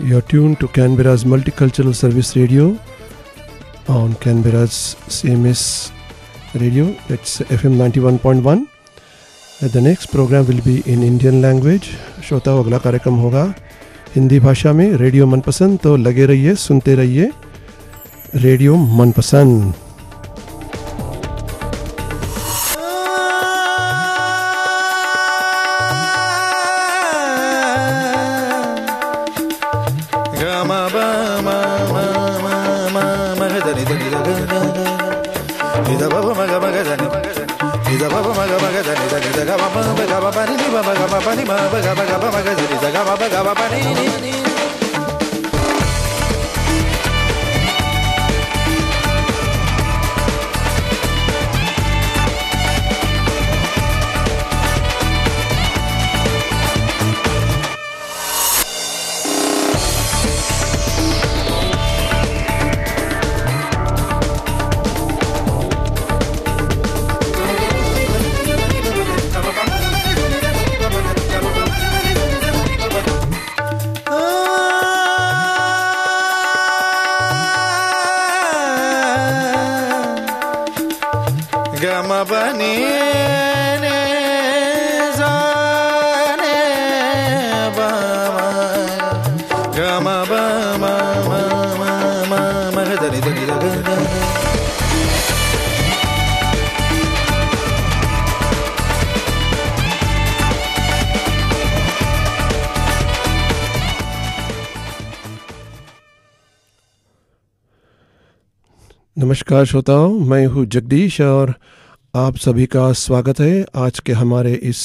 You're tuned to Canberra's Multicultural Service Radio on Canberra's CMS radio. It's FM 91.1. The next program will be in Indian language. श्रोताओं, अगला कार्यक्रम होगा हिंदी भाषा में। Radio मनपसंद, तो लगे रहिए, सुनते रहिए रेडियो मनपसंद। नमस्कार श्रोताओं, मैं हूँ जगदीश और आप सभी का स्वागत है आज के हमारे इस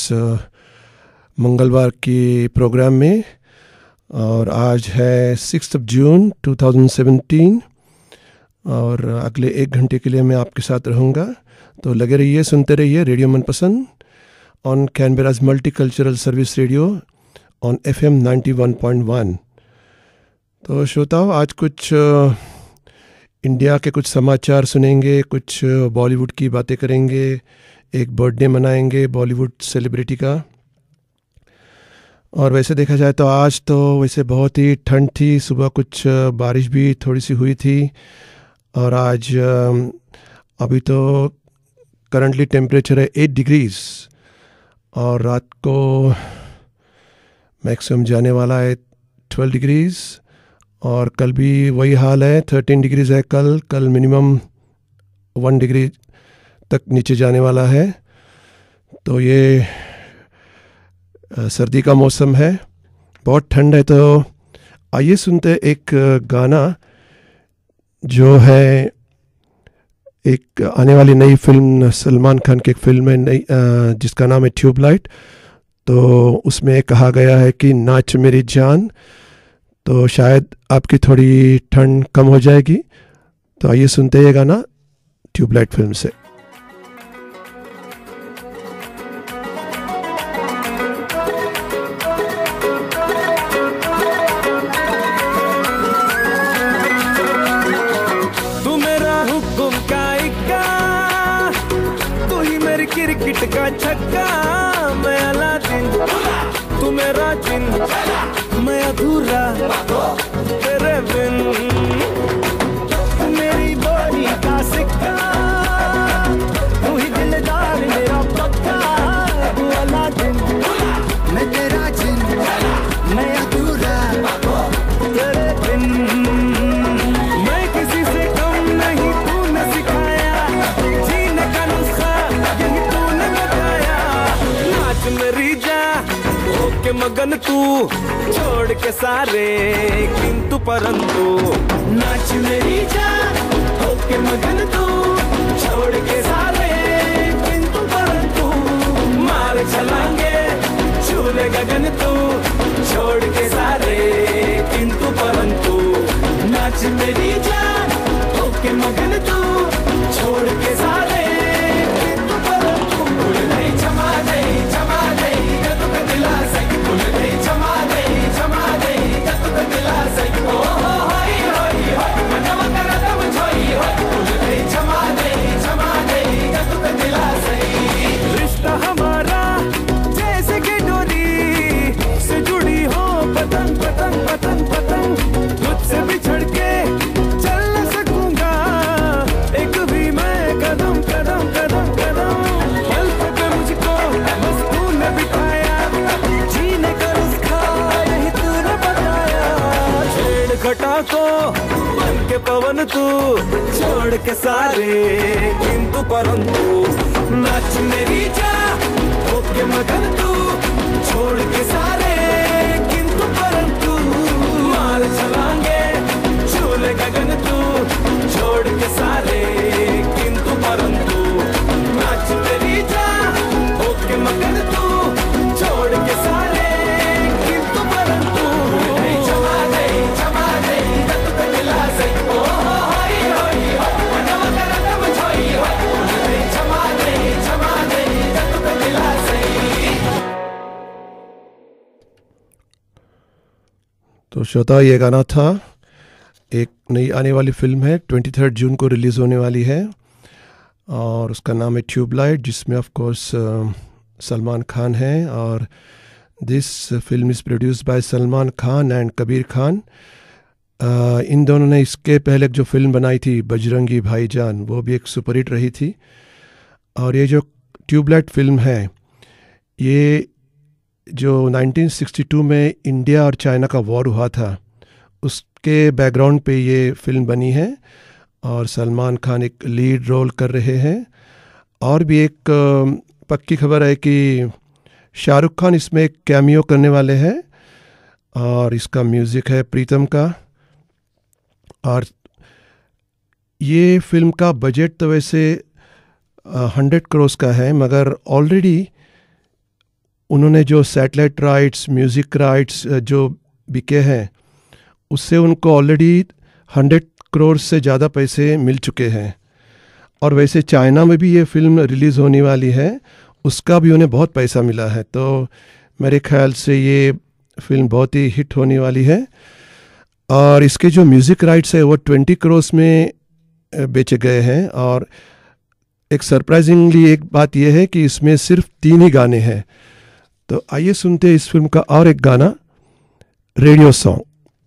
मंगलवार की प्रोग्राम में। और आज है 6 जून 2017 और अगले 1 घंटे के लिए मैं आपके साथ रहूँगा। तो लगे रहिए, सुनते रहिए radio Manpasand on Canberra's multicultural service radio on FM 91.1। तो श्रोताओं, आज कुछ इंडिया के कुछ समाचार सुनेंगे, कुछ बॉलीवुड की बातें करेंगे, एक बर्थडे मनाएंगे बॉलीवुड सेलिब्रिटी का। और वैसे देखा जाए तो आज तो वैसे बहुत ही ठंड थी, सुबह कुछ बारिश भी थोड़ी सी हुई थी। और आज अभी तो करंटली टेम्परेचर है 8 डिग्रीज़ और रात को मैक्सिमम जाने वाला है 12 डिग्रीज़। और कल भी वही हाल है, 13 डिग्रीज़ है कल मिनिमम 1 डिग्री तक नीचे जाने वाला है। तो ये सर्दी का मौसम है, बहुत ठंड है। तो आइए सुनते एक गाना जो है एक आने वाली नई फिल्म, सलमान खान की एक फिल्म है नई, जिसका नाम है ट्यूबलाइट। तो उसमें कहा गया है कि नाच मेरी जान, तो शायद आपकी थोड़ी ठंड कम हो जाएगी। तो आइए सुनते हैं ये गाना ट्यूबलाइट फिल्म से। तू मेरा हुक्म का इक्का, तू ही मेरी क्रिकेट का छक्का। मैं अलादीन, तू मेरा जिन, मैं अधूरा तेरे बिन। मेरी बॉडी का सिक्का, तू ही दिलदार मेरा पक्का। तू अलादीन, मैं तेरा जिन, मैं अधूरा तेरे बिन। मैं किसी से कम नहीं, तूने सिखाया जीने का नुस्खा, यही तूने बताया। नाच मेरी जा के मगन तू, छोड़ के सारे किंतु परंतु। नाच मेरी जान होके मगन तू, छोड़ के सारे किंतु परंतु। मार चलांगे छूले गगन तू, छोड़ के सारे किंतु परंतु। नाच मेरी जान होके मगन तू, छोड़ के सारे किंतु परंतु। भूल नहीं क्षमा नहीं, क्षमा नहीं गतु का दिला सही। भूल नहीं क्षमा नहीं, क्षमा नहीं गतु का दिला सही। ओ होई होई होई मनवा करा तब छोई होई। भूल नहीं क्षमा नहीं, क्षमा नहीं गतु का दिला सही। रिश्ता हमारा जैसे कि डोरी सारे किंतु परंतु नाच मेरी जा होके मगन तू छोड़ के सारे किंतु परंतु मार चलांगे झूले गगन तू छोड़ के सारे किंतु परंतु नाच मेरी जा होके मगन तू छोड़ के सारे किंतु परंतु चमा दे रत पे मिला से ओ होई होई हो मनवा करम छोई हो चमा दे रत पे मिला से। तो श्रोता, ये गाना था, एक नई आने वाली फिल्म है, 23 जून को रिलीज़ होने वाली है और उसका नाम है ट्यूबलाइट, जिसमें ऑफ कोर्स सलमान खान है और this film is produced by Salman Khan and Kabir Khan. इन दोनों ने इसके पहले जो फिल्म बनाई थी बजरंगी भाईजान, वो भी एक सुपरहिट रही थी। और ये जो ट्यूबलाइट फिल्म है, ये जो 1962 में इंडिया और चाइना का वॉर हुआ था, उसके बैकग्राउंड पे ये फिल्म बनी है और सलमान खान एक लीड रोल कर रहे हैं। और भी एक पक्की खबर है कि शाहरुख खान इसमें एक कैमियो करने वाले हैं और इसका म्यूज़िक है प्रीतम का। और ये फिल्म का बजट तो वैसे 100 करोड़ का है, मगर ऑलरेडी उन्होंने जो सैटेलाइट राइट्स, म्यूज़िक राइट्स जो बिके हैं, उससे उनको ऑलरेडी 100 करोड़ से ज़्यादा पैसे मिल चुके हैं। और वैसे चाइना में भी ये फिल्म रिलीज़ होने वाली है, उसका भी उन्हें बहुत पैसा मिला है। तो मेरे ख्याल से ये फिल्म बहुत ही हिट होने वाली है। और इसके जो म्यूज़िक राइट्स है वो 20 करोड़ में बेचे गए हैं। और एक सरप्राइजिंगली एक बात यह है कि इसमें सिर्फ 3 ही गाने हैं। तो आइए सुनते हैं इस फिल्म का और एक गाना, रेडियो सॉन्ग।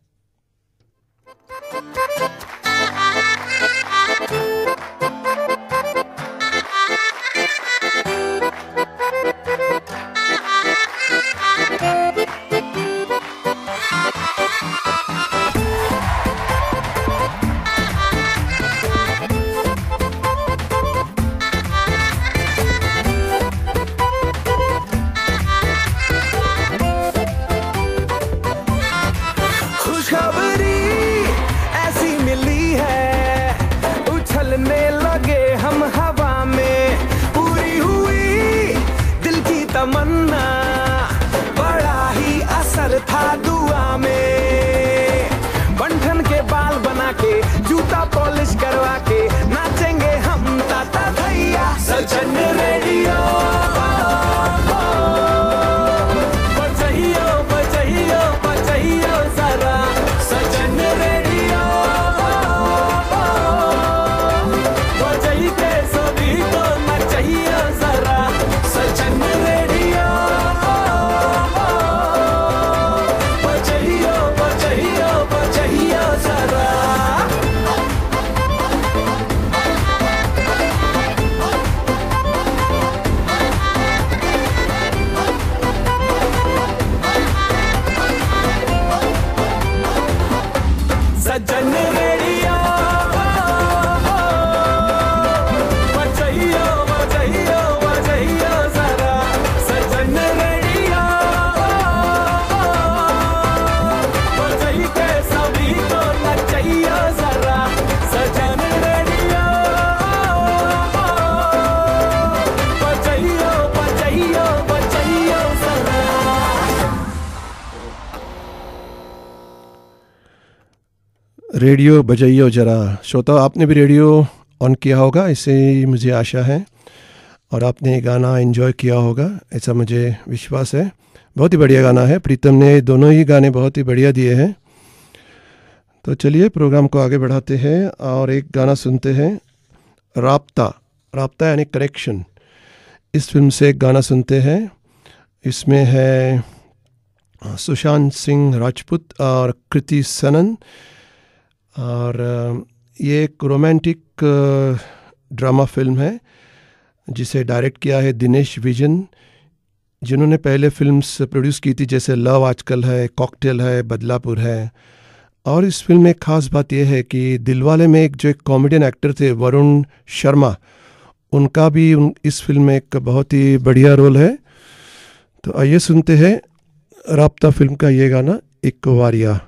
था दुआ में बंठन के बाल बना के जूता पॉलिश करवा के नाचेंगे हम ताता भैया सजन रेडियो बजइयो बजइयो बजइयो जरा सजन रेडियो बजई के सभी को नचइयो जरा सजन रेडियो सजन रेडियो बजइयो बजइयो बजइयो जरा सजन रेडियो बजई के सभी को नचइयो जरा सजन रेडियो बजइयो बजइयो बजइयो जरा। रेडियो बजाइयो जरा। श्रोता, आपने भी रेडियो ऑन किया होगा, ऐसे ही मुझे आशा है, और आपने ये गाना एंजॉय किया होगा, ऐसा मुझे विश्वास है। बहुत ही बढ़िया गाना है, प्रीतम ने दोनों ही गाने बहुत ही बढ़िया दिए हैं। तो चलिए प्रोग्राम को आगे बढ़ाते हैं और एक गाना सुनते हैं, राब्ता। राब्ता यानी कनेक्शन। इस फिल्म से एक गाना सुनते हैं। इसमें है सुशांत सिंह राजपूत और कृति सनन। और ये एक रोमांटिक ड्रामा फिल्म है जिसे डायरेक्ट किया है दिनेश विजन, जिन्होंने पहले फिल्म्स प्रोड्यूस की थी, जैसे लव आजकल है, कॉकटेल है, बदलापुर है। और इस फिल्म में एक ख़ास बात यह है कि दिलवाले में एक जो एक कॉमेडियन एक्टर थे वरुण शर्मा, उनका भी इस फिल्म में एक बहुत ही बढ़िया रोल है। तो आइए सुनते हैं राब्ता फिल्म का ये गाना एक वारिया।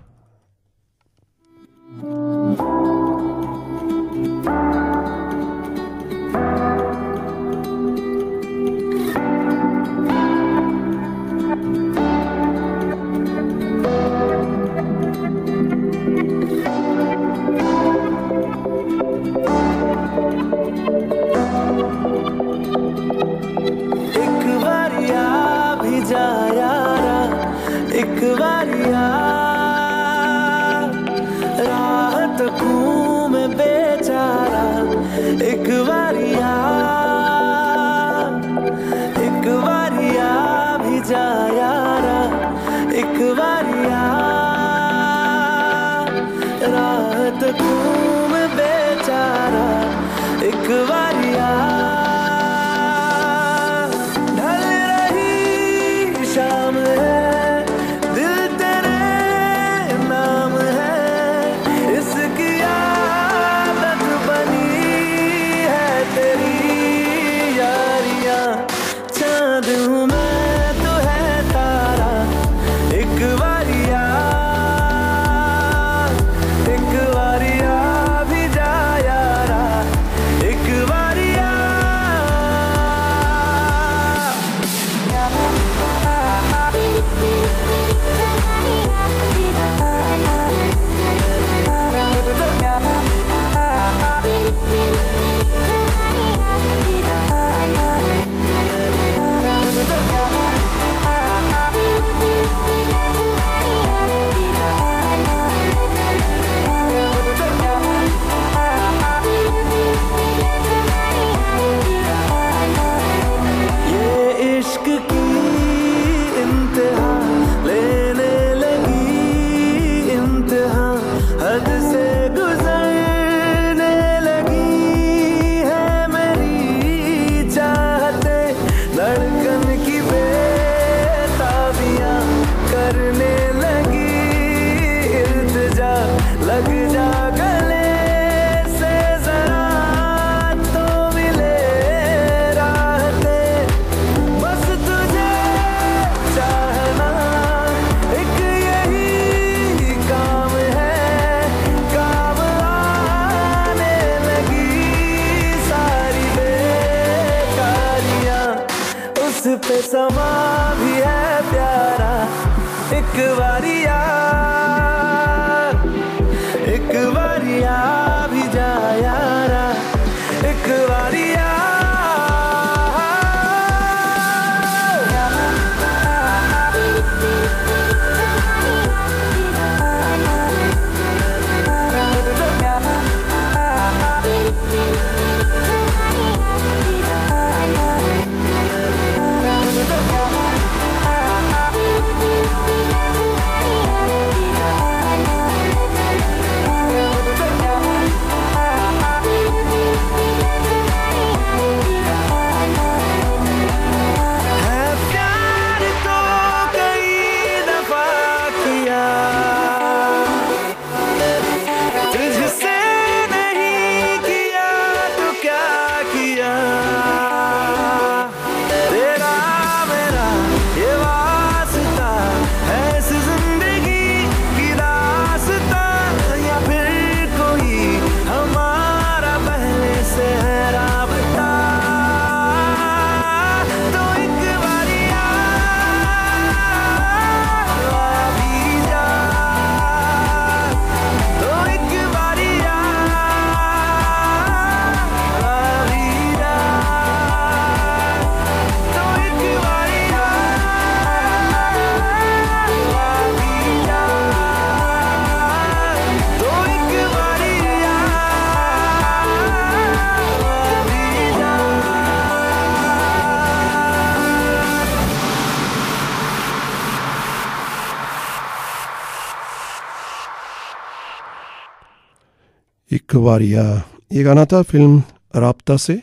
एक वारिया ये गाना था फिल्म राब्ता से,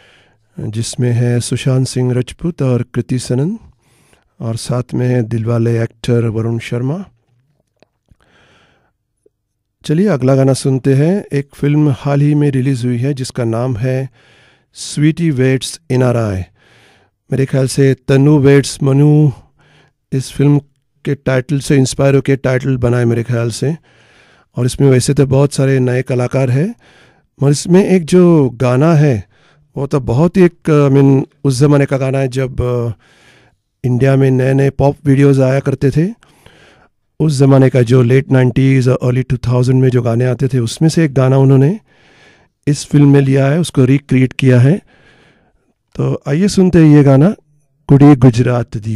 जिसमें है सुशांत सिंह राजपूत और कृति सनन, और साथ में है दिलवाले एक्टर वरुण शर्मा। चलिए अगला गाना सुनते हैं। एक फिल्म हाल ही में रिलीज़ हुई है जिसका नाम है Sweetie weds N R I. मेरे ख्याल से तनु वेट्स मनु इस फिल्म के टाइटल से इंस्पायर होकर टाइटल बनाए मेरे ख्याल से। और इसमें वैसे तो बहुत सारे नए कलाकार हैं, और इसमें एक जो गाना है वो तो बहुत ही एक उस ज़माने का गाना है जब इंडिया में नए नए पॉप वीडियोस आया करते थे। उस ज़माने का जो लेट 90s और अर्ली 2000 में जो गाने आते थे उसमें से एक गाना उन्होंने इस फिल्म में लिया है, उसको रिक्रिएट किया है। तो आइए सुनते हैं ये गाना, कुड़ी गुजरात दी।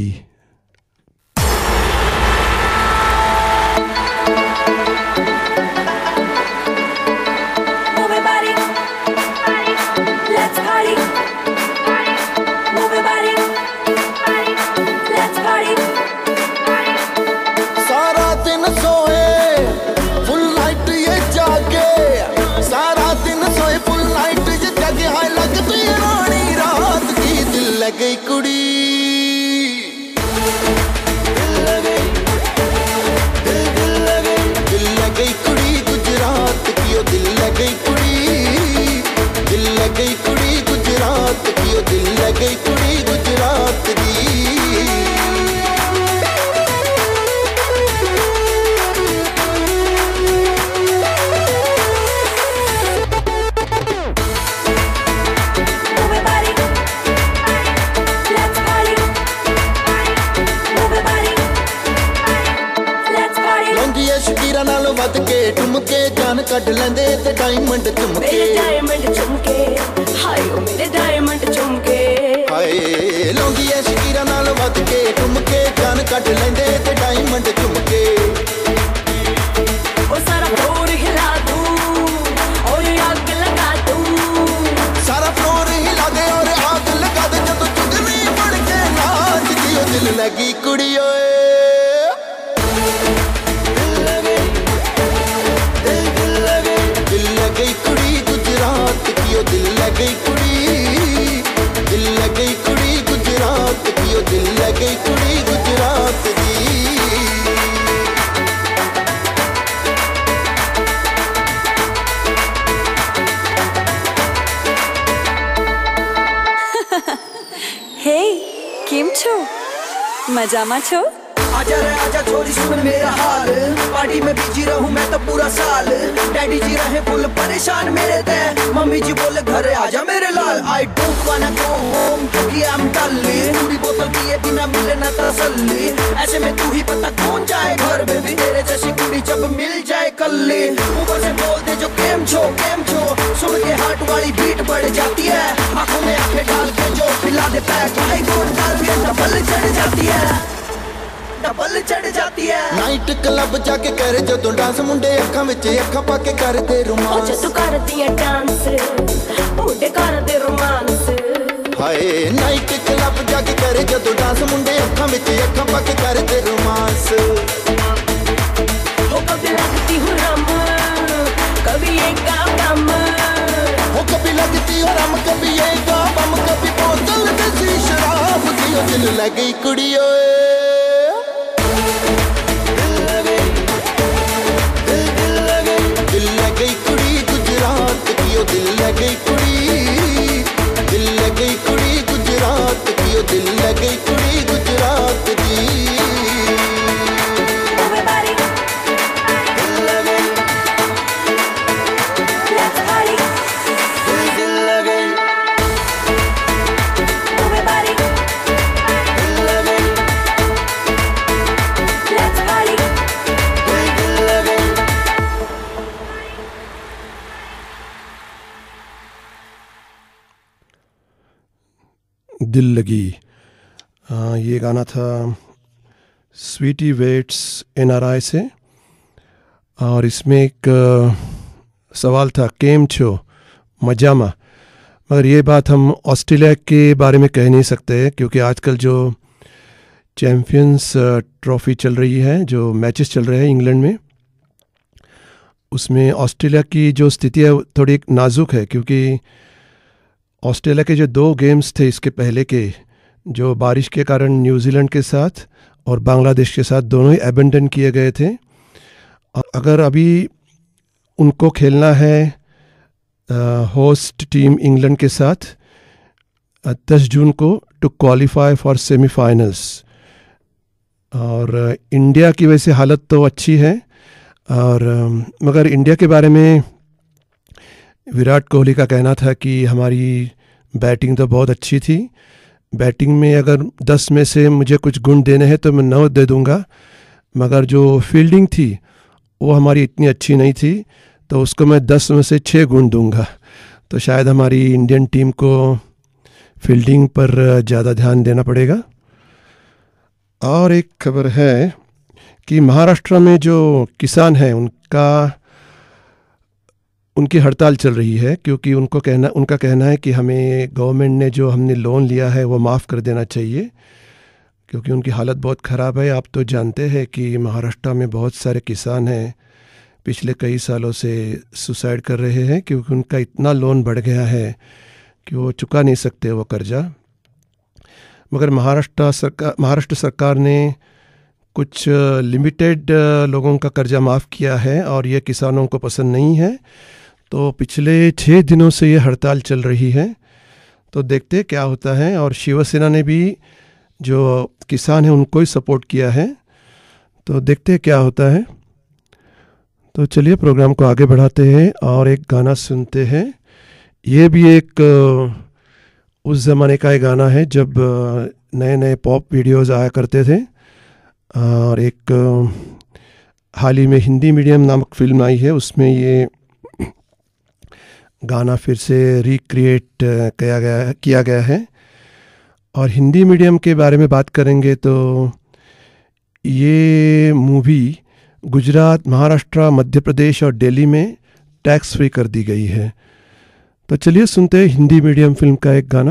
गई कुड़ी दिल गई कुड़ी गुजरात की, ओ दिल गई कुड़ी, दिल गई कुड़ी गुजरात की, ओ दिल गई कुड़ी गुजरात की। ठुमके जान कट लेंदे ते डायमंड चुमके, मेरे डायमंड चुमके, हाय ओ मेरे डायमंड चुमके, हाय लौंदी ऐ शकीरा नाल वध के ठुमके जान कट लेंदे ते डायमंड चुमके। ओ सारा फ्लोर हिला दूं और आग लगा दूं, सारा फ्लोर हिला दे और आग लगा दे, जब चुगली बन के नाच दी, ओ दिल लगी कुड़ी ओए। गई कुड़ी गुजरात की, ओ दिल गई कुड़ी, दिल गई कुड़ी गुजरात की, ओ दिल गई कुड़ी गुजरात की। हे केम छो, मजामा छो? आजा रे आजा छोरी सुन मेरा हाल, पार्टी में बिजी रहूं मैं तो पूरा साल। डैडी जी रहे फुल परेशान मेरे ते, मम्मी जी बोले घरे आजा मेरे लाल। आई डोंट वाना गो होम क्योंकि आई एम डल्ली, पूरी बोतल पिए बिना मिले ना तसल्ली। ऐसे में तू ही पता कौन जाए घर में भी, तेरे जैसी कुड़ी जब मिल जाए कल्ली। ऊपर से बोल दे जो केम छो, सुन के हार्ट वाली बीट बढ़ जाती है। आंखों में आंखें डाल के जो पिला दे पैक, आई गोट डाल के डबल चढ़ जाती है, डबल चढ़ जाती है। नाइट क्लब जाके करे जदों डांस, मुंडे अखां विच अखां पा के करदे रोमांस। जदों करदी है डांस मुंडे करदे रोमांस, हाय नाइट क्लब जाके करे जदों डांस, मुंडे अखां विच अखां पा के करदे रोमांस। हो कभी लगती हूँ रम, कभी ये काम, हो कभी लगती हूँ रम, कभी ये काम, कभी बोतल में शराब की, ओ दिल लगी कुड़ी ओए। दिल गई कुड़ी गुजरात की, ओ दिल गई कुड़ी, दिल गई कुड़ी गुजरात की, ओ दिल गई कुड़ी गुजरात की। दिल लगी, ये गाना था स्वीटी वेट्स NRI से। और इसमें एक सवाल था केम छो, मजामा। मगर ये बात हम ऑस्ट्रेलिया के बारे में कह नहीं सकते, क्योंकि आजकल जो चैम्पियंस ट्रॉफी चल रही है, जो मैचेस चल रहे हैं इंग्लैंड में, उसमें ऑस्ट्रेलिया की जो स्थिति है थोड़ी नाजुक है। क्योंकि ऑस्ट्रेलिया के जो 2 गेम्स थे इसके पहले के, जो बारिश के कारण न्यूजीलैंड के साथ और बांग्लादेश के साथ दोनों ही एबेंडन किए गए थे। अगर अभी उनको खेलना है होस्ट टीम इंग्लैंड के साथ 10 जून को टू क्वालिफाई फॉर सेमीफाइनल्स। और इंडिया की वैसे हालत तो अच्छी है, और मगर इंडिया के बारे में विराट कोहली का कहना था कि हमारी बैटिंग तो बहुत अच्छी थी, बैटिंग में अगर 10 में से मुझे कुछ गुण देने हैं तो मैं 9 दे दूंगा, मगर जो फील्डिंग थी वो हमारी इतनी अच्छी नहीं थी, तो उसको मैं 10 में से 6 गुण दूंगा। तो शायद हमारी इंडियन टीम को फील्डिंग पर ज़्यादा ध्यान देना पड़ेगा। और एक खबर है कि महाराष्ट्र में जो किसान हैं उनकी हड़ताल चल रही है, क्योंकि उनका कहना है कि हमें गवर्नमेंट ने जो हमने लोन लिया है वो माफ़ कर देना चाहिए, क्योंकि उनकी हालत बहुत ख़राब है। आप तो जानते हैं कि महाराष्ट्र में बहुत सारे किसान हैं पिछले कई सालों से सुसाइड कर रहे हैं, क्योंकि उनका इतना लोन बढ़ गया है कि वो चुका नहीं सकते वो कर्जा। मगर महाराष्ट्र सरकार ने कुछ लिमिटेड लोगों का कर्जा माफ़ किया है, और ये किसानों को पसंद नहीं है, तो पिछले 6 दिनों से ये हड़ताल चल रही है। तो देखते क्या होता है। और शिवसेना ने भी जो किसान हैं उनको ही सपोर्ट किया है, तो देखते क्या होता है। तो चलिए प्रोग्राम को आगे बढ़ाते हैं और एक गाना सुनते हैं। ये भी एक उस ज़माने का एक गाना है जब नए नए पॉप वीडियोज़ आया करते थे, और एक हाल ही में हिंदी मीडियम नामक फिल्म आई है, उसमें ये गाना फिर से रिक्रिएट किया गया है। और हिंदी मीडियम के बारे में बात करेंगे तो ये मूवी गुजरात, महाराष्ट्र, मध्य प्रदेश और दिल्ली में टैक्स फ्री कर दी गई है। तो चलिए सुनते हैं हिंदी मीडियम फिल्म का एक गाना।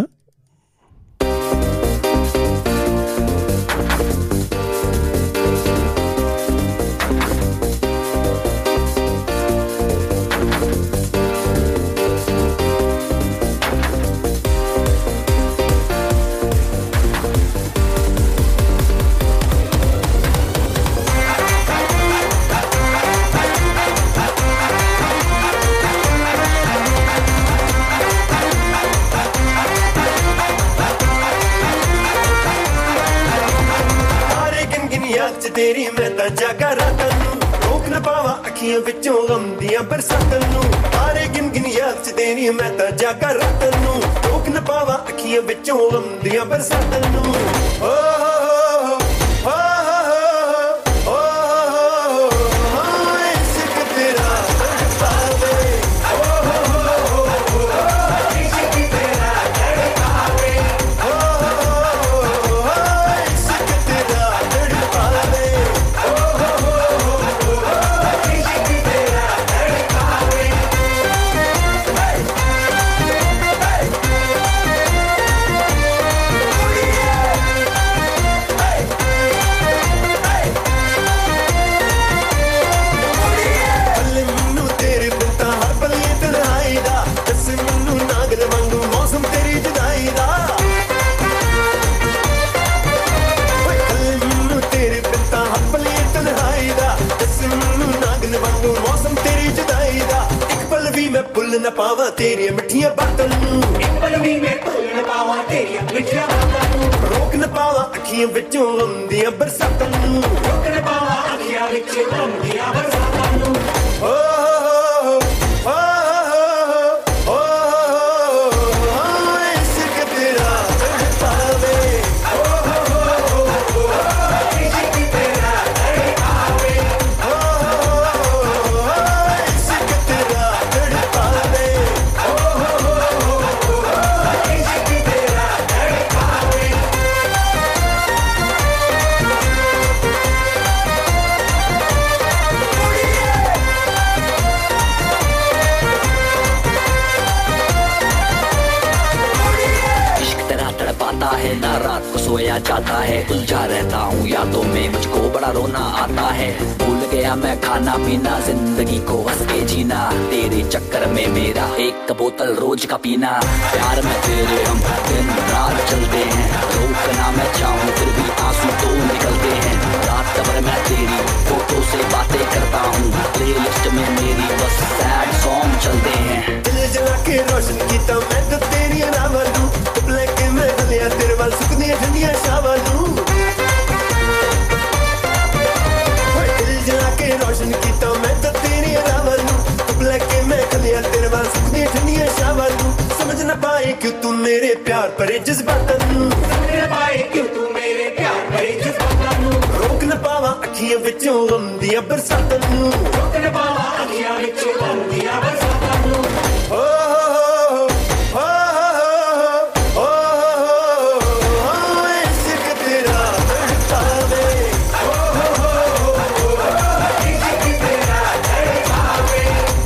तेरी मैं तां जागा रातां नूं, रोक न पावां अखियां विचों गम दियां बरसातां नूं। तारे गिन गिन याद च तेरी मैं तां जागा रातां नूं, रोक न पावां अखियां विचों गम दियां बरसातां नूं। ओ न पावा तेरी मिठियां बातों नूं, एक पल भी मैं भूल न पावा तेरी मिठियां बातों नूं। रोक न पावा अखियां विचों गमदियां बरसातां नूं, रोक न पावा अखियां विचों गमदियां बरसातां नूं। ना रात को सोया जाता है, उलझा रहता हूँ यादों में, मुझको बड़ा रोना आता है। भूल गया मैं खाना पीना, जिंदगी को हंस के जीना, तेरे चक्कर में मेरा एक बोतल रोज का पीना। प्यार में तेरे हम दिन रात चलते हैं, रोकना मैं चाहूँ फिर भी आंसू तो निकलते हैं। रात भर मैं तेरी फोटो से बातें करता हूँ, प्लेलिस्ट में मेरी बस सैड सॉन्ग चलते हैं। दिल जला के रोशन कीता मैं तो तेरी रावां नू, टुपले के मैं गलियां तेरे वाल सुकदियां ठंडियां छावां नू। दिल जला के रोशन कीता मैं तो तेरी रावां नू, टुपले के मैं गलियां तेरे वाल सुकदियां ठंडियां छावां नू। समझ ना पाए क्यों तू मेरे प्यार भरे जज्बातां नू, समझ ना पाए क्यों तू मेरे प्यार भरे जज्बातां नू। रोक ना पावा अखियां विचों गम दियां बरसातां नू, रोक ना पावा अखियां विचों गम दियां बरसातां नू। ओ इश्क तेरा तड़पावे, इश्क तेरा तड़पावे,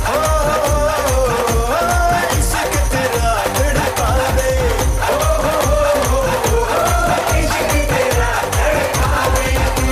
इश्क तेरा तड़पावे, इश्क तेरा तड़पावे।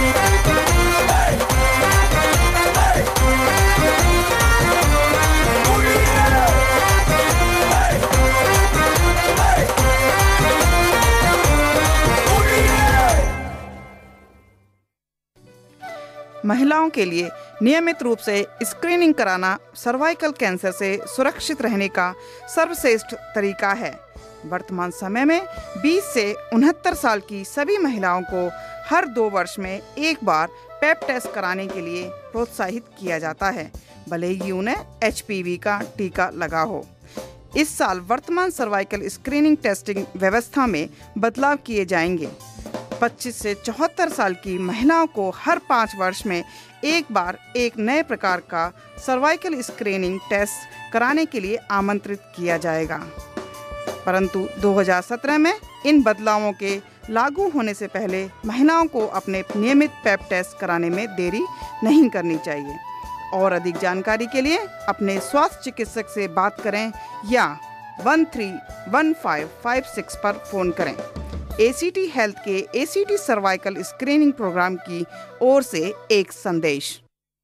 महिलाओं के लिए नियमित रूप से स्क्रीनिंग कराना सर्वाइकल कैंसर से सुरक्षित रहने का सर्वश्रेष्ठ तरीका है। वर्तमान समय में 20 से 69 साल की सभी महिलाओं को हर 2 वर्ष में एक बार पेप टेस्ट कराने के लिए प्रोत्साहित किया जाता है, भले ही उन्हें HPV का टीका लगा हो। इस साल वर्तमान सर्वाइकल स्क्रीनिंग टेस्टिंग व्यवस्था में बदलाव किए जाएंगे। 25 से 74 साल की महिलाओं को हर 5 वर्ष में एक बार एक नए प्रकार का सर्वाइकल स्क्रीनिंग टेस्ट कराने के लिए आमंत्रित किया जाएगा। परंतु 2017 में इन बदलावों के लागू होने से पहले महिलाओं को अपने नियमित पेप टेस्ट कराने में देरी नहीं करनी चाहिए। और अधिक जानकारी के लिए अपने स्वास्थ्य चिकित्सक से बात करें या 131556 पर फ़ोन करें। ACT हेल्थ के ACT सर्वाइकल स्क्रीनिंग प्रोग्राम की ओर से एक संदेश।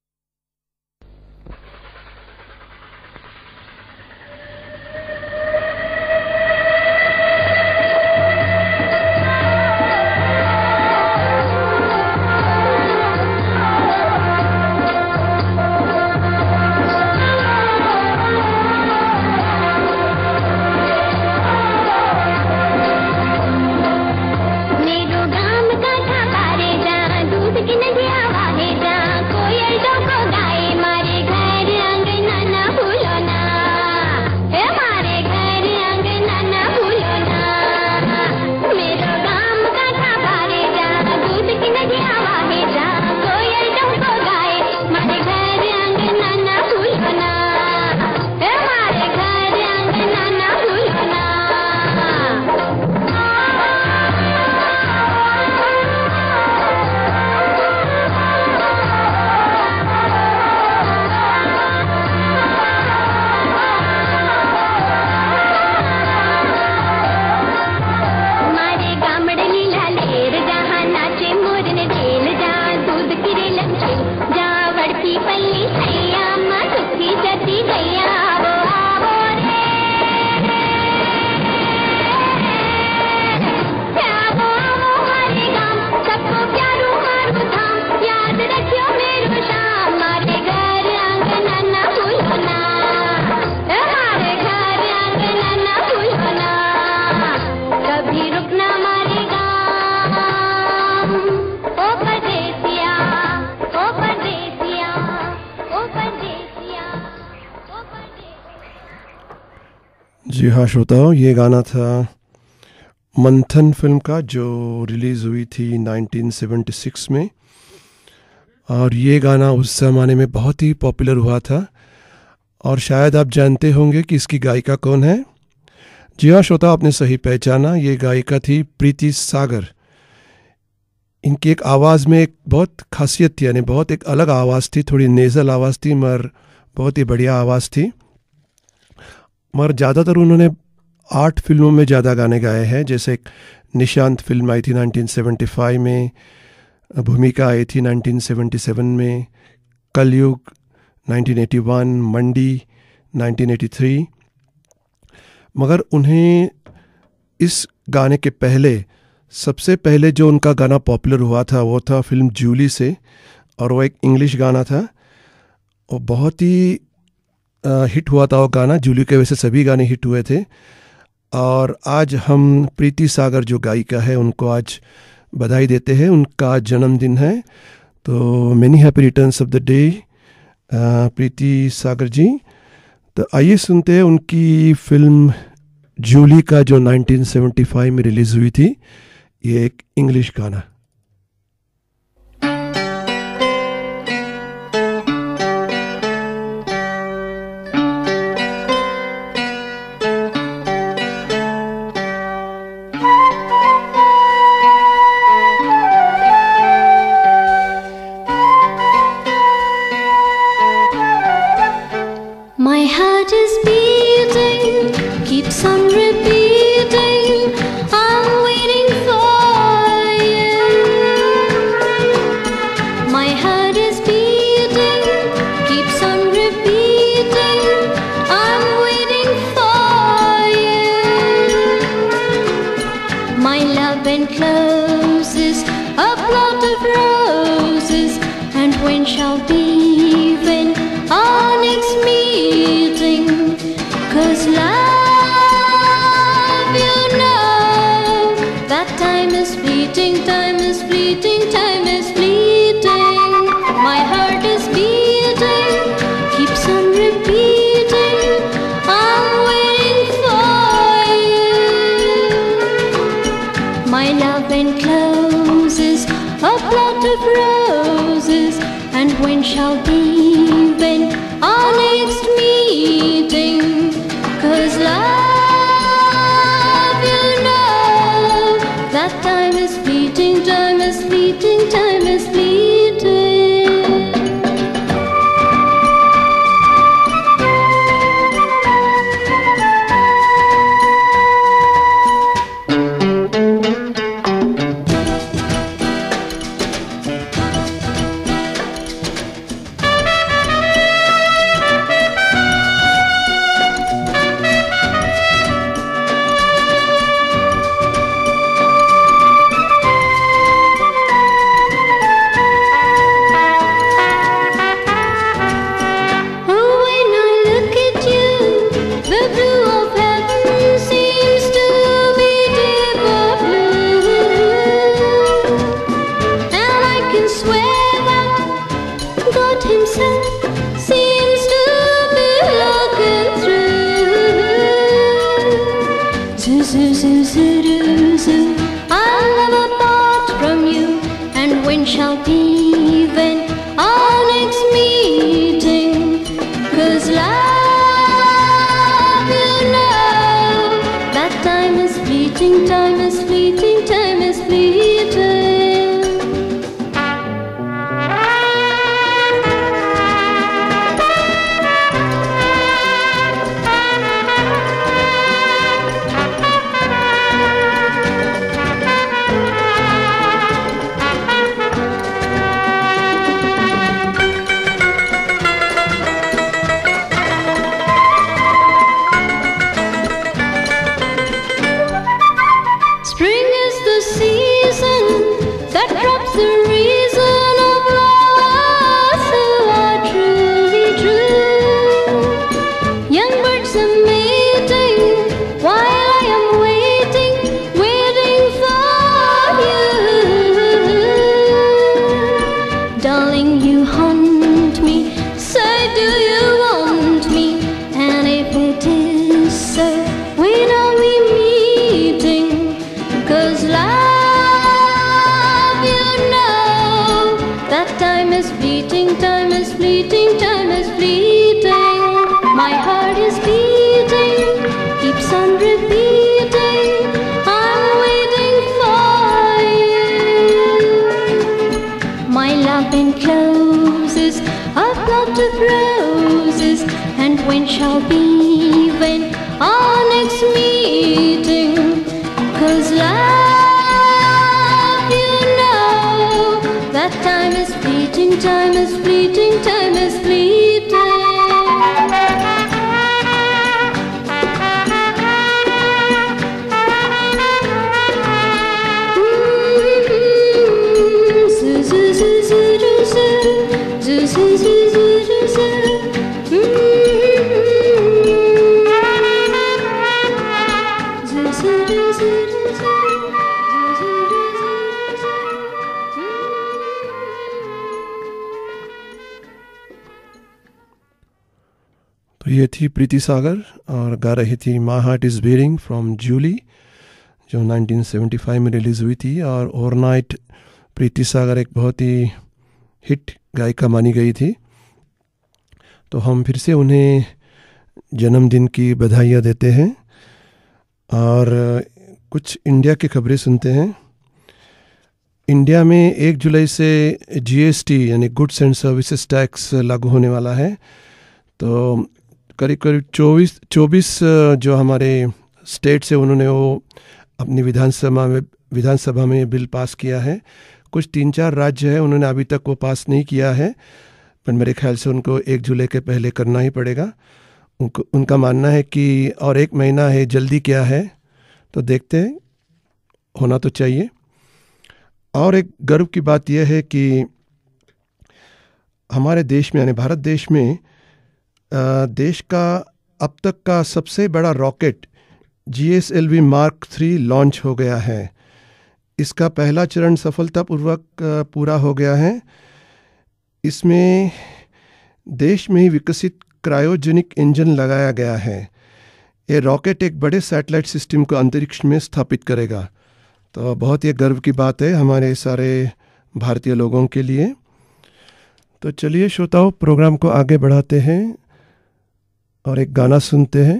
जी हाँ श्रोताओं, ये गाना था मंथन फिल्म का जो रिलीज़ हुई थी 1976 में। और ये गाना उस ज़माने में बहुत ही पॉपुलर हुआ था और शायद आप जानते होंगे कि इसकी गायिका कौन है। जी हाँ श्रोता, आपने सही पहचाना, ये गायिका थी प्रीति सागर। इनकी एक आवाज़ में एक बहुत खासियत थी, यानी बहुत एक अलग आवाज़ थी, थोड़ी नेज़ल आवाज़ थी मगर बहुत ही बढ़िया आवाज़ थी। मगर ज़्यादातर उन्होंने 8 फिल्मों में ज़्यादा गाने गाए हैं, जैसे एक निशांत फिल्म आई थी 1975 में, भूमिका आई थी 1977 में, कलयुग 1981, मंडी 1983। मगर उन्हें इस गाने के पहले सबसे पहले जो उनका गाना पॉपुलर हुआ था वो था फिल्म जूली से, और वो एक इंग्लिश गाना था और बहुत ही हिट हुआ था वो गाना। जूली के वैसे सभी गाने हिट हुए थे। और आज हम प्रीति सागर जो गायिका है उनको आज बधाई देते हैं, उनका आज जन्मदिन है। तो many happy returns of the day Preeti Sagar ji. तो आइए सुनते हैं उनकी फिल्म जूली का जो 1975 में रिलीज़ हुई थी, ये एक इंग्लिश गाना। My heart is beating, keeps on repeating, I'm waiting for you. My heart is beating, keeps on repeating, I'm waiting for you. My love encloses a plot of roses, and when shall be when our next meeting? 'Cause love, you know, that time is fleeting, time is fleeting, time is fleeting. My heart is beating, keeps on repeating, I'm waiting for you. My love encloses a plot of roses, and when shall be when our next meeting? 'Cause love, you know, that time is fleeting, time is fleeting, time is fleeting. Zoo, zoo, zoo, zoo, zoo, zoo, zoo, zoo, zoo, zoo. तो ये थी प्रीति सागर और गा रही थी my heart is beating from Julie, जो 1975 में release हुई थी। और ओवरनाइट प्रीति सागर एक बहुत ही हिट गायिका मानी गई थी। तो हम फिर से उन्हें जन्मदिन की बधाइयाँ देते हैं और कुछ इंडिया की खबरें सुनते हैं। इंडिया में 1 जुलाई से GST यानी गुड्स एंड सर्विसेज टैक्स लागू होने वाला है। तो करीब करीब 24 जो हमारे स्टेट्स है उन्होंने वो अपनी विधानसभा में बिल पास किया है। कुछ 3-4 राज्य है उन्होंने अभी तक वो पास नहीं किया है, पर मेरे ख्याल से उनको 1 जुलाई के पहले करना ही पड़ेगा। उनका मानना है कि और 1 महीना है, जल्दी क्या है, तो देखते हैं, होना तो चाहिए। और एक गर्व की बात यह है कि हमारे देश में यानी भारत देश में देश का अब तक का सबसे बड़ा रॉकेट GSLV Mark 3 लॉन्च हो गया है। इसका पहला चरण सफलतापूर्वक पूरा हो गया है। इसमें देश में ही विकसित क्रायोजेनिक इंजन लगाया गया है। ये रॉकेट एक बड़े सैटेलाइट सिस्टम को अंतरिक्ष में स्थापित करेगा। तो बहुत ही गर्व की बात है हमारे सारे भारतीय लोगों के लिए। तो चलिए श्रोताओं, प्रोग्राम को आगे बढ़ाते हैं और एक गाना सुनते हैं।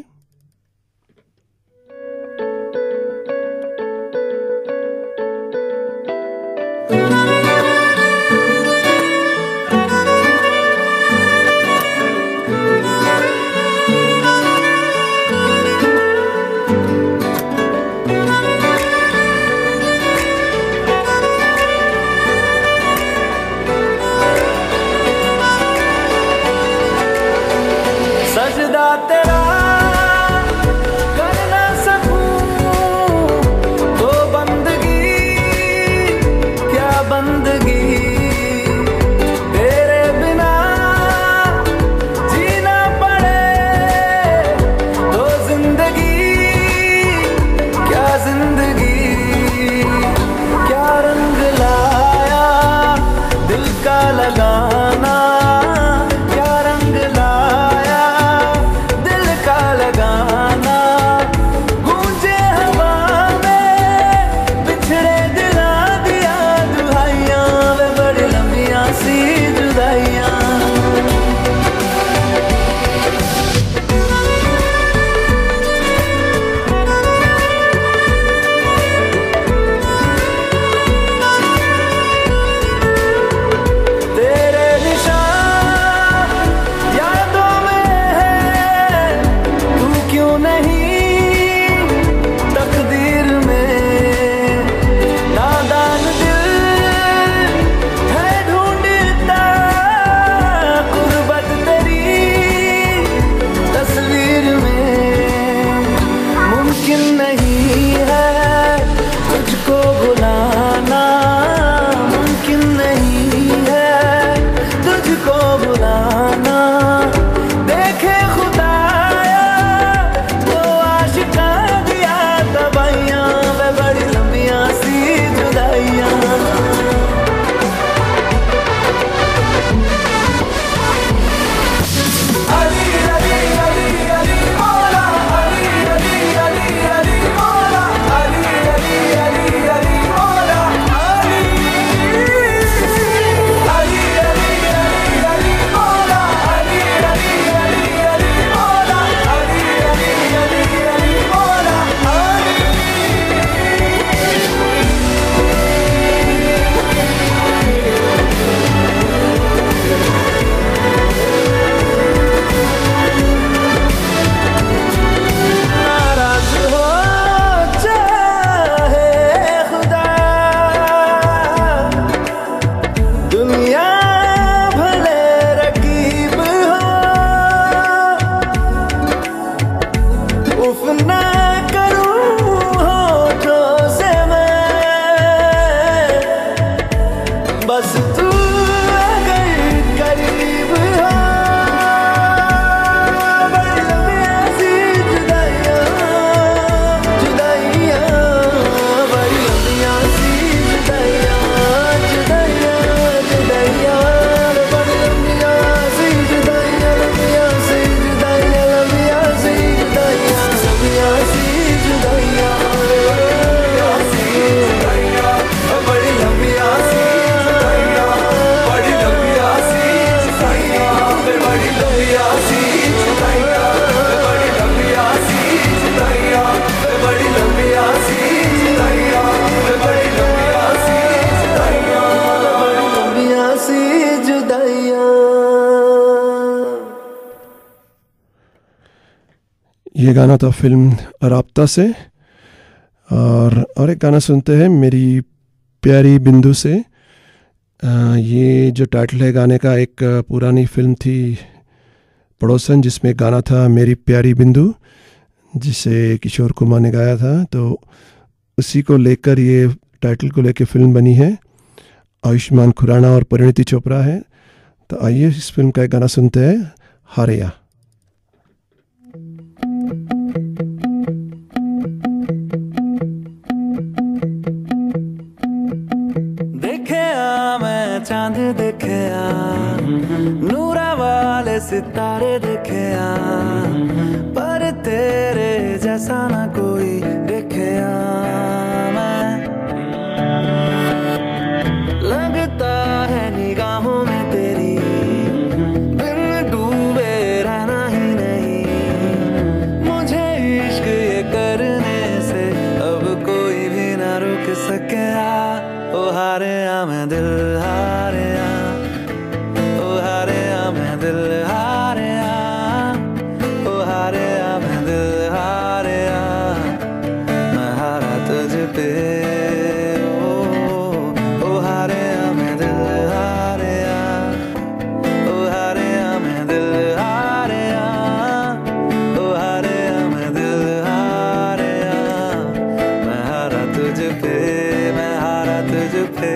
सजदा तेरा ये गाना था फिल्म राब्ता से। और एक गाना सुनते हैं मेरी प्यारी बिंदु से। ये जो टाइटल है गाने का, एक पुरानी फिल्म थी पड़ोसन, जिसमें गाना था मेरी प्यारी बिंदु, जिसे किशोर कुमार ने गाया था। तो उसी को लेकर, ये टाइटल को लेकर फिल्म बनी है। आयुष्मान खुराना और परिणीति चोपड़ा है। तो आइए इस फिल्म का एक गाना सुनते हैं, हारेया। चांद देखे नूरा वाले सितारे देखे पर तेरे जैसा ना कोई देखे। मैं लगता है निगाहों में तेरी बिन डूबे रहना ही नहीं। मुझे इश्क ये करने से अब कोई भी ना रुक सके। ओ हारेया मैं दिल हारेया, ओ हारेया मैं दिल हारेया, ओ हारेया मैं दिल हारेया। मैं हारा तुझ पे, ओ हारेया मैं दिल हारेया, ओ हारेया मैं दिल हारेया, ओ हारेया मैं दिल हारेया। मैं हारा तुझ पे, मैं हारा तुझ पे।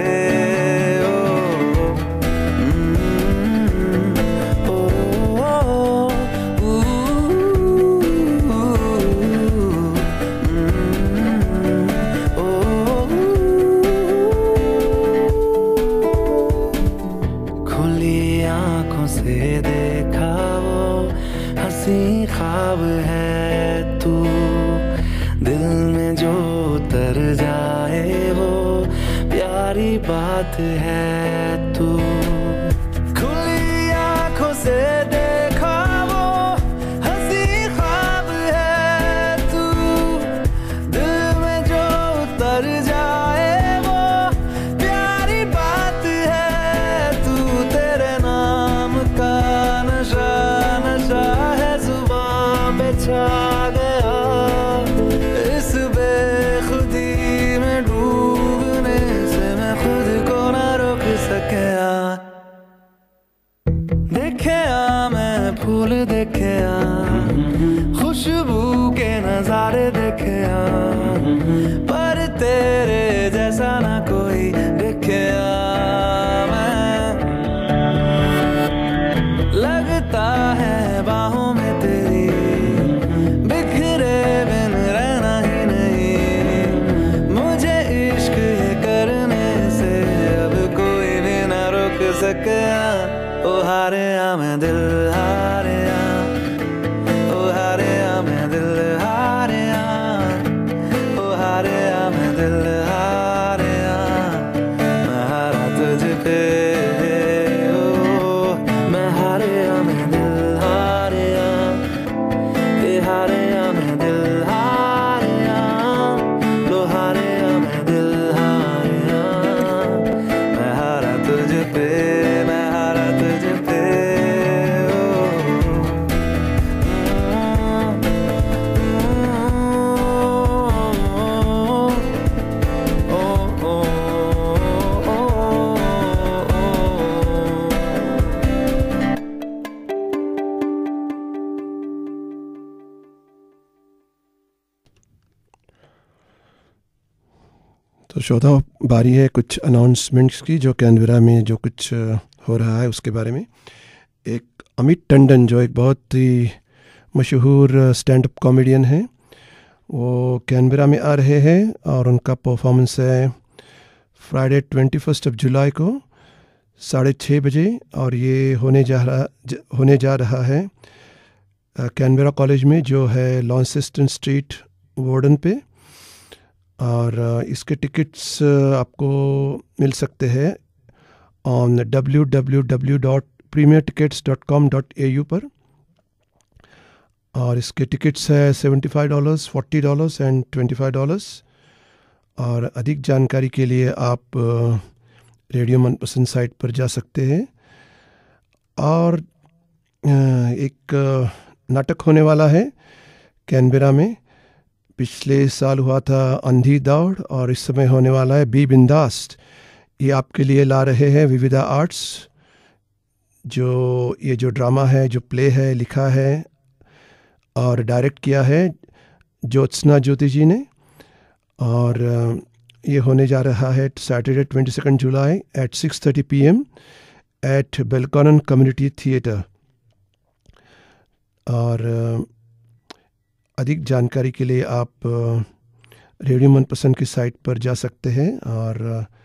खुली आंखों से देखा वो हंसी ख्वाब है तू, दिल में जो उतर जाए वो प्यारी बात है तू। खुली आंखों से देखा वो हंसी ख्वाब है तू, दिल में जो उतर जाए वो प्यारी बात है तू। तेरे नाम का नशा नशा है जुबान पे छा गया, इस बेखुदी में डूबने से मैं खुद को ना रोक सकिया। देखे मैं फूल देखे खुशबू के नजारे देखे पर तेरे जैसा ना कोई देखे। मैं लगता है बाहों में तेरी बिखरे बिन रहना ही नहीं। मुझे इश्क ये करने से अब कोई भी ना रोक सके। ओ हारेया मैं दिल हारेया, ओ हारेया मैं दिल हारेया, ओ हारेया मैं दिल हारेया। मैं हारा तुझ पे, ओ मैं हारेया मैं दिल हारेया, ये हारेया मैं दिल हारेया, लो हारेया मैं दिल हारेया। मैं हारा तुझ पे, मैं हारा तुझ पे। तो श्रोता, बारी है कुछ अनाउंसमेंट्स की, जो कैनबरा में जो कुछ हो रहा है उसके बारे में। एक अमित टंडन, जो एक बहुत ही मशहूर स्टैंड अप कॉमेडियन है, वो कैनबरा में आ रहे हैं और उनका परफॉर्मेंस है फ्राइडे 21 जुलाई को 6:30 बजे। और ये होने जा रहा है कैनबरा कॉलेज में, जो है लॉन्सेस्टन स्ट्रीट वार्डन पे। और इसके टिकट्स आपको मिल सकते हैं ऑन www.premiertickets.com.au पर। और इसके टिकट्स है $75, $40 एंड $25। और अधिक जानकारी के लिए आप रेडियो मनपसंद साइट पर जा सकते हैं। और एक नाटक होने वाला है कैनबेरा में। पिछले साल हुआ था अंधी दौड़ और इस समय होने वाला है बी बिंदास। ये आपके लिए ला रहे हैं विविधा आर्ट्स। ये जो ड्रामा है, जो प्ले है, लिखा है और डायरेक्ट किया है ज्योत्सना ज्योति जी ने। और ये होने जा रहा है Saturday 22 July at 6:30 PM at Belconnen community theatre. और अधिक जानकारी के लिए आप रेडियो मनपसंद की साइट पर जा सकते हैं और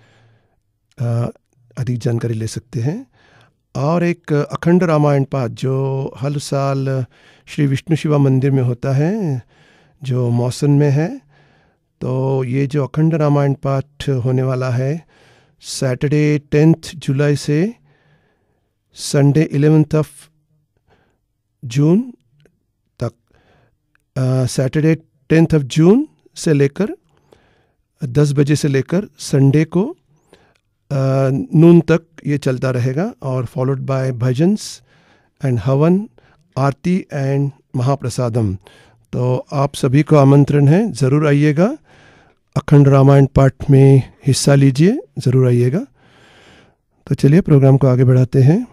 अधिक जानकारी ले सकते हैं। और एक अखंड रामायण पाठ जो हर साल श्री विष्णु शिवा मंदिर में होता है, जो मौसम में है, तो ये जो अखंड रामायण पाठ होने वाला है सैटरडे 10 जुलाई से संडे 11 जून तक। सैटरडे 10 जून से लेकर 10 बजे से लेकर संडे को नून तक ये चलता रहेगा और फॉलोड बाय भजन्स एंड हवन, आरती एंड महाप्रसादम। तो आप सभी को आमंत्रण है, ज़रूर आइएगा, अखंड रामायण पाठ में हिस्सा लीजिए, ज़रूर आइएगा। तो चलिए प्रोग्राम को आगे बढ़ाते हैं।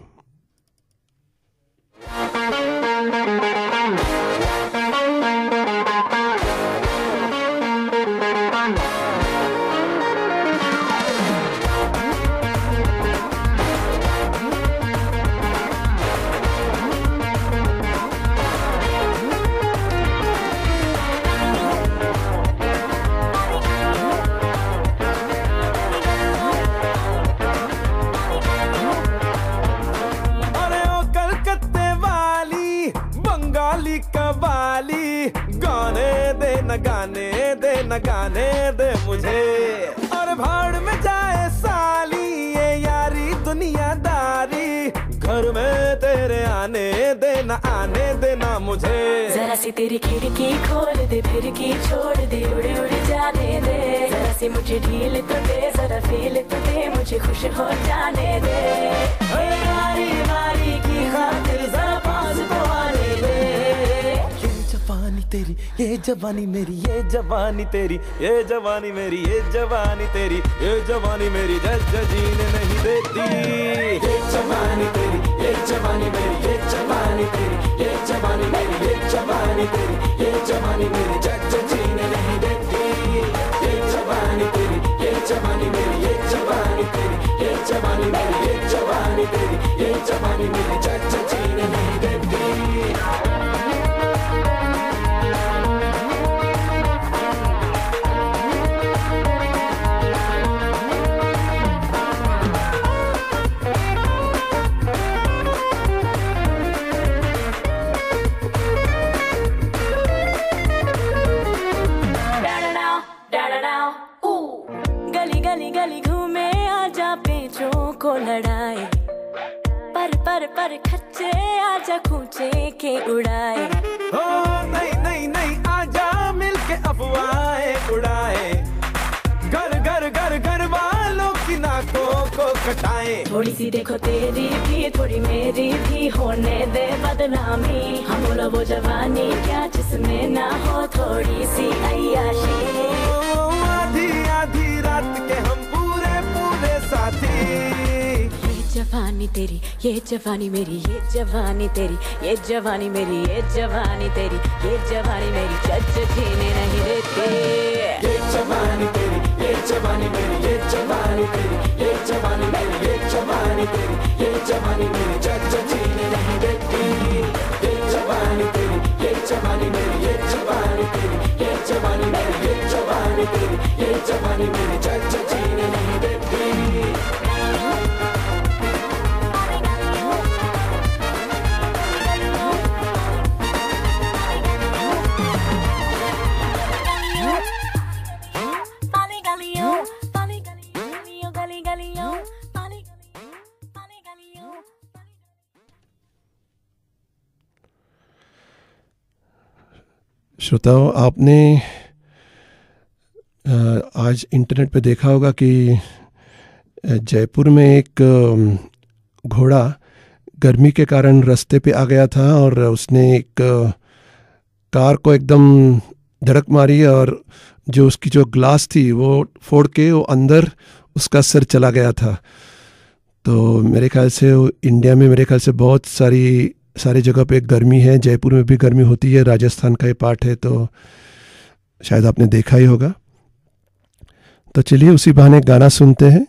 गाने दे मुझे और भाड़ में जाए साली ये यारी दुनियादारी, घर में तेरे आने देना मुझे। जरा सी तेरी खिड़की खोल दे, फिर की छोड़ दे, उड़ उड़ जाने दे। जरा सी मुझे ढील तो दे, जरा फील तो दे, मुझे खुश हो जाने दे। यारी मारी की खातिर जरा पास तो आने दे। तेरी ये जवानी मेरी, ये जवानी तेरी, ये जवानी मेरी, ये जवानी तेरी, ये जवानी मेरी जज जीने नहीं देती। ये जवानी तेरी, ये जवानी मेरी, ये जवानी तेरी, ये जवानी मेरी, ये जवानी तेरी, ये जवानी मेरी जज जीने नहीं देती। ये जवानी तेरी, ये जवानी मेरी, ये जवानी तेरी, ये जवानी मेरी, ये जवानी तेरी, ये जवानी मेरी जज जीने नहीं देती। गली घूमे आजा पेचों को लड़ाए, पर खच्चे आजा खूंचे के उड़ाए। हो नहीं आजा मिलके अफवाहें उड़ाए, घर वालों की नाकों को कटाए। थोड़ी सी देखो तेरी भी, थोड़ी मेरी भी, होने दे बदनामी। हम बोलो वो जवानी क्या जिसमें ना हो थोड़ी सी अय्याशी। आधी रात के हम पूरे साथी। ये जवानी तेरी, ये जवानी मेरी, ये जवानी तेरी, ये जवानी मेरी, ये जवानी तेरी, ये जवानी मेरी जज जीने नहीं देती। ये जवानी तेरी, ये जवानी मेरी, ये जवानी तेरी, ये जवानी मेरी, ये जवानी तेरी, ये जवानी मेरी जज जीने नहीं देती। ये जवानी तेरी, ये जवानी मेरी, ये जवानी तेरी, ये जवानी मेरी, ये जवानी तेरी, ये जवानी मेरी जज जीने नहीं देती। श्रोताओं, आपने आज इंटरनेट पे देखा होगा कि जयपुर में एक घोड़ा गर्मी के कारण रास्ते पे आ गया था और उसने एक कार को एकदम धड़क मारी और जो उसकी जो ग्लास थी वो फोड़ के वो अंदर उसका सिर चला गया था। तो मेरे ख्याल से इंडिया में मेरे ख्याल से बहुत सारी जगह पे गर्मी है, जयपुर में भी गर्मी होती है, राजस्थान का ही पार्ट है, तो शायद आपने देखा ही होगा। तो चलिए उसी बहाने गाना सुनते हैं।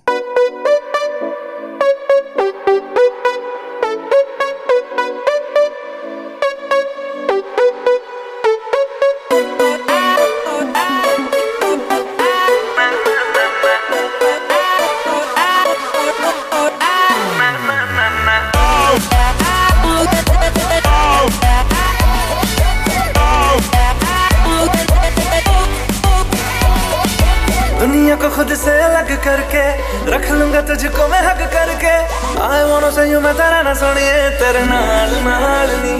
दुनिया को खुद से अलग करके रख लूंगा तुझको मैं हक करके। I wanna say you मैं तेरा ना सुनिए तेरे नाल नाल नी।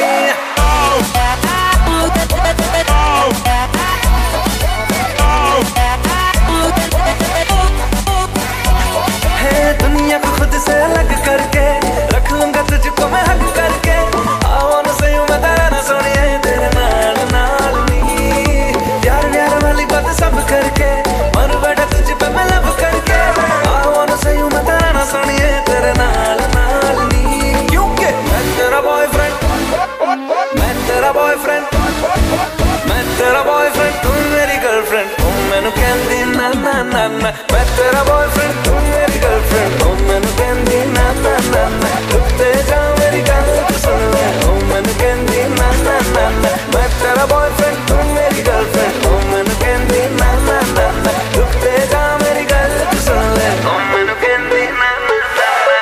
है दुनिया को खुद से अलग करके रख लूंगा तुझको मैं हक करके। I wanna say you मैं तेरा ना सुनिए तेरे नाल नाल नी। प्यार प्यार वाली बात सब करके मर बैठा तुझ पे मैं लब करके। I wanna say you मैं तेरा ना सुनिए तेरे नाल नाल नी। क्योंकि मैं तेरा बॉयफ्रेंड, मैं तेरा बॉयफ्रेंड, मैं तेरा बॉयफ्रेंड, तू मेरी गर्लफ्रेंड। तू मैनू कहंदी ना ना ना ना। मैं तेरा बॉयफ्रेंड, तू मेरी गर्लफ्रेंड। तू मैनू कहंदी ना ना ना ना। रुकते जा मेरी गल तू सुन ले। तू मैनू कहंदी ना ना ना ना। मैं तेरा बॉयफ्रेंड, तू मेरी गर्लफ्रेंड। तू मैनू कहंदी ना ना ना ना। रुकते जा मेरी गल तू सुन ले। तू मैनू कहंदी ना ना ना।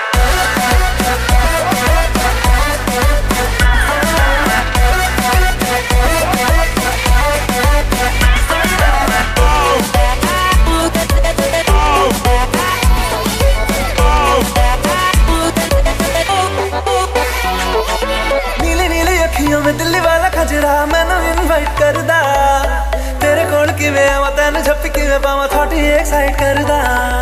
नीली नीली अखियों में दिल्ली वाला खजरा मैनू इनवाइट करदा। तेरे कोल किवें आवां तैनू झप्पी किवें पावां थोड़ी एक्साइट करदा।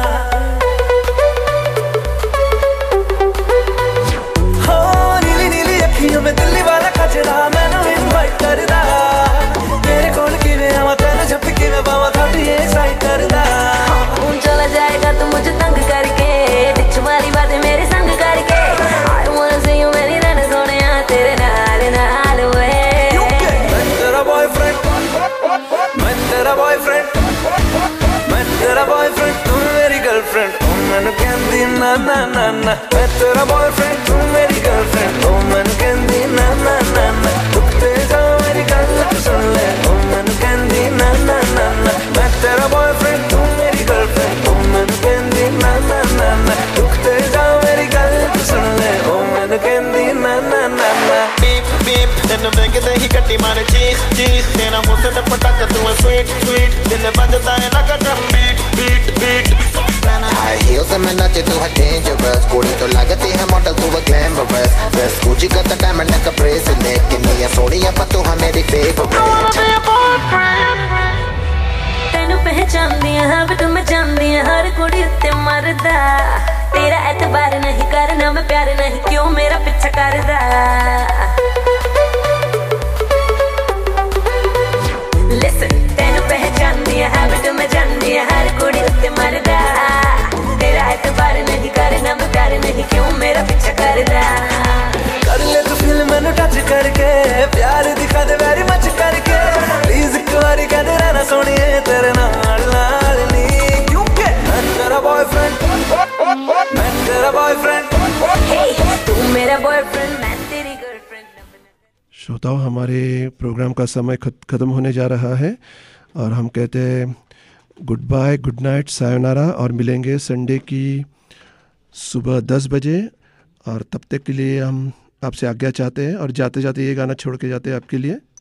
हो नीली नीली अखियों में दिल्ली वाला खजरा मैनू इनवाइट करदा। तेरे कोल किवें आवां तैनू झप्पी किवें पावां थोड़ी एक्साइट करदा। चला जाएगा तू मुझे तंग करके, डिच वाली बातें मेरे संग करके। I wanna see you मेरी रन सोनिया तेरे नाल नाल वे। मैं तेरा बॉयफ्रेंड, मैं तेरा बॉयफ्रेंड, मैं तेरा बॉयफ्रेंड, तू मेरी गर्लफ्रेंड। तू मैनू कहंदी ना ना ना ना। मैं तेरा बॉयफ्रेंड, तू मेरी गर्लफ्रेंड। तू मैनू कहंदी ना ना ना ना। रुकते जा मेरी गल तू सुन ले। तू मैनू कहंदी ना ना ना ना। मैं तेरा बॉयफ्रेंड, तू मेरी गर्लफ्रेंड। तू मैनू कहंदी ना ना ना ना। रुकते जा मेरी गल तू सुन ले। तू मैनू कहंदी ना ना ना ना। बीप बीप तेनू वेखदे ही गड्डी मारे चीख चीख। तेरा मुंह ते पटाका तू स्वीट स्वीट। दिल बजदा है लगा drum beat beat beat. High heels and मैं नाचे तू है dangerous। कुड़ी तो लगती है मॉडल तू है glamorous। Dress Gucci का तो diamond का bracelet। कितनी सोनिया पर तू है मेरी favorite। तेनू पहचानदी हां बट मैं जानदी हां हर कुड़ी उत्ते मरदा। तेरा एतबार नहीं करना मैं प्यार नहीं क्यों मेरा पीछा करदा। Listen तेनू पहचानदी हां बट मैं जानदी हां हर कुड़ी उत्ते मरदा। तेरा एतबार नहीं करना मैं प्यार नहीं क्यों मेरा पीछा करदा। कर ले तू फील मैनू टच करके, प्यार दिखा दे वेरी मच करके। प्लीज एक बारी कह दे रहना सोनिए तेरे नाल नाल नी। क्योंकि मैं तेरा बॉयफ्रेंड, मैं तेरा बॉयफ्रेंड। Hey तू मेरा बॉयफ्रेंड मैं तेरी गर्लफ्रेंड। श्रोताओं, हमारे प्रोग्राम का समय ख़त्म होने जा रहा है और हम कहते हैं गुड बाय, गुड नाइट, सायोनारा और मिलेंगे संडे की सुबह 10 बजे। और तब तक के लिए हम आपसे आज्ञा चाहते हैं और जाते जाते ये गाना छोड़ के जाते हैं आपके लिए।